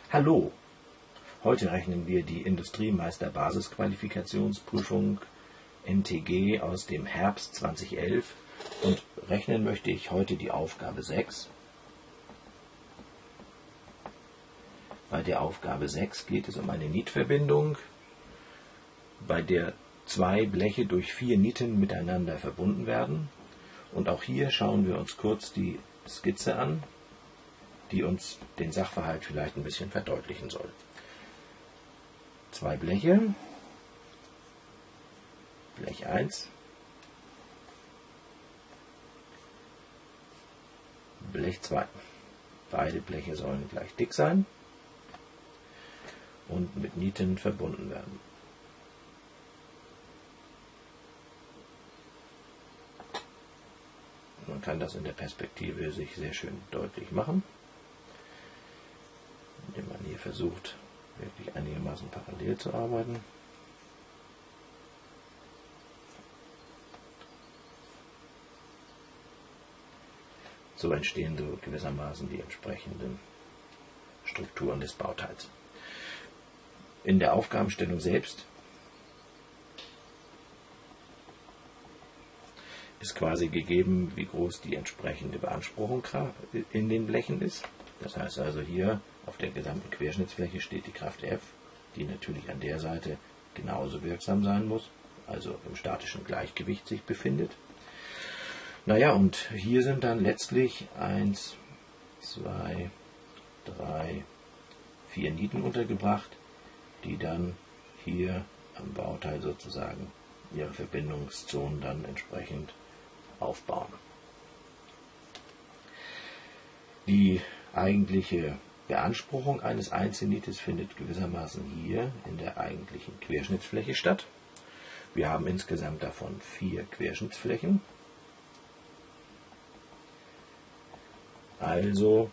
Hallo, heute rechnen wir die Industriemeister-Basisqualifikationsprüfung NTG aus dem Herbst 2011 und rechnen möchte ich heute die Aufgabe 6. Bei der Aufgabe 6 geht es um eine Nietverbindung, bei der zwei Bleche durch 4 Nieten miteinander verbunden werden. Und auch hier schauen wir uns kurz die Skizze an, die uns den Sachverhalt vielleicht ein bisschen verdeutlichen soll. Zwei Bleche, Blech 1, Blech 2. Beide Bleche sollen gleich dick sein und mit Nieten verbunden werden. Man kann das in der Perspektive sich sehr schön deutlich machen, indem man hier versucht, wirklich einigermaßen parallel zu arbeiten. So entstehen so gewissermaßen die entsprechenden Strukturen des Bauteils. In der Aufgabenstellung selbst ist quasi gegeben, wie groß die entsprechende Beanspruchung in den Blechen ist. Das heißt also, hier auf der gesamten Querschnittsfläche steht die Kraft F, die natürlich an der Seite genauso wirksam sein muss, also im statischen Gleichgewicht sich befindet. Naja, und hier sind dann letztlich 1, 2, 3, 4 Nieten untergebracht, die dann hier am Bauteil sozusagen ihre Verbindungszonen dann entsprechend aufbauen. Die eigentliche Beanspruchung eines Einzelnietes findet gewissermaßen hier in der eigentlichen Querschnittsfläche statt. Wir haben insgesamt davon 4 Querschnittsflächen. Also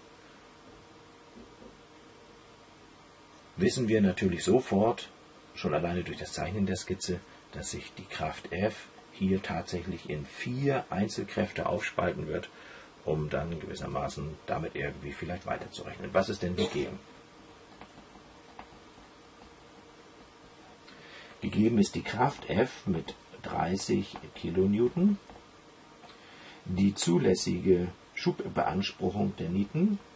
wissen wir natürlich sofort, schon alleine durch das Zeichnen der Skizze, dass sich die Kraft F hier tatsächlich in 4 Einzelkräfte aufspalten wird, um dann gewissermaßen damit irgendwie vielleicht weiterzurechnen. Was ist denn gegeben? Gegeben ist die Kraft F mit 30 Kilonewton, die zulässige Schubbeanspruchung der Nieten